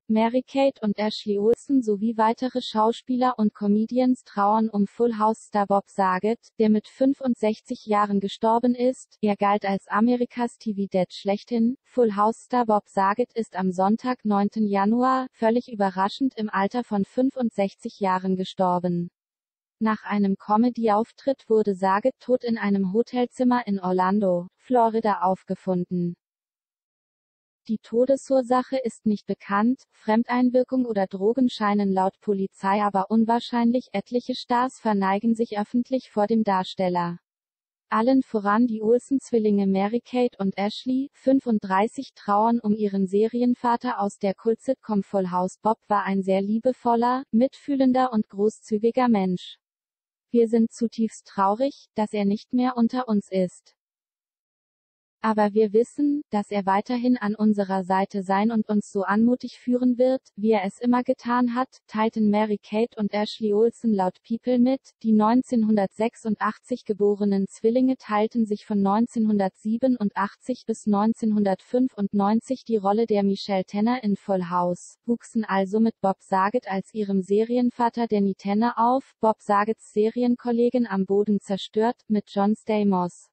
Mary-Kate und Ashley Olsen sowie weitere Schauspieler und Comedians trauern um Full House-Star Bob Saget, der mit 65 Jahren gestorben ist. Er galt als Amerikas TV-Dad schlechthin. Full House-Star Bob Saget ist am Sonntag, 9. Januar, völlig überraschend im Alter von 65 Jahren gestorben. Nach einem Comedy-Auftritt wurde Saget tot in einem Hotelzimmer in Orlando, Florida aufgefunden. Die Todesursache ist nicht bekannt, Fremdeinwirkung oder Drogen scheinen laut Polizei aber unwahrscheinlich. Etliche Stars verneigen sich öffentlich vor dem Darsteller. Allen voran die Olsen-Zwillinge Mary-Kate und Ashley, 35, trauern um ihren Serienvater aus der Kult-Sitcom Full House. Bob war ein sehr liebevoller, mitfühlender und großzügiger Mensch. Wir sind zutiefst traurig, dass er nicht mehr unter uns ist. Aber wir wissen, dass er weiterhin an unserer Seite sein und uns so anmutig führen wird, wie er es immer getan hat, teilten Mary-Kate und Ashley Olsen laut People mit. Die 1986 geborenen Zwillinge teilten sich von 1987 bis 1995 die Rolle der Michelle Tanner in Full House, wuchsen also mit Bob Saget als ihrem Serienvater Danny Tanner auf. Bob Sagets Serienkollegin Am Boden zerstört, mit John Stamos.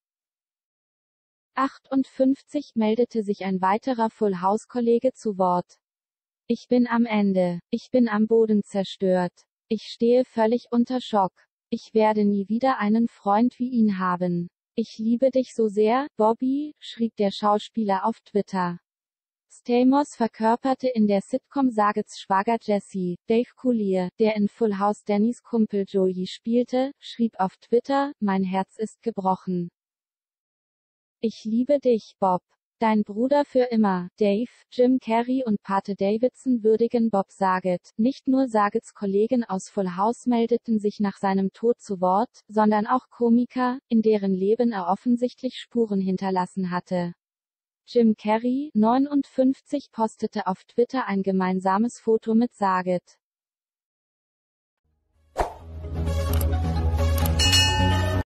58 meldete sich ein weiterer Full House-Kollege zu Wort. Ich bin am Ende. Ich bin am Boden zerstört. Ich stehe völlig unter Schock. Ich werde nie wieder einen Freund wie ihn haben. Ich liebe dich so sehr, Bobby, schrieb der Schauspieler auf Twitter. Stamos verkörperte in der Sitcom Sagets Schwager Jesse. Dave Coulier, der in Full House Dannys Kumpel Joey spielte, schrieb auf Twitter: Mein Herz ist gebrochen. Ich liebe dich, Bob. Dein Bruder für immer, Dave. Jim Carrey und Pate Davidson würdigen Bob Saget. Nicht nur Sagets Kollegen aus Full House meldeten sich nach seinem Tod zu Wort, sondern auch Komiker, in deren Leben er offensichtlich Spuren hinterlassen hatte. Jim Carrey, 59, postete auf Twitter ein gemeinsames Foto mit Saget.